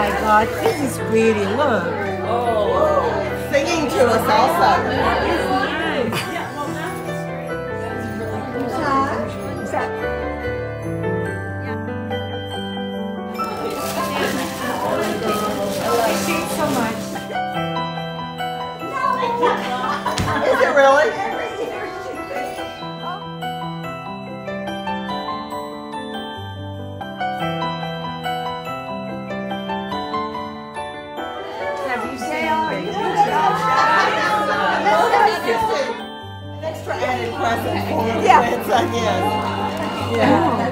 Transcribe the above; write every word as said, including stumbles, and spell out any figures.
my God, this is pretty. Look. Oh, singing to us also. It's nice. Is that? Thank you so much. Is it really? Have you seen baby? An extra added present for the Yeah. kids, I guess. Yeah.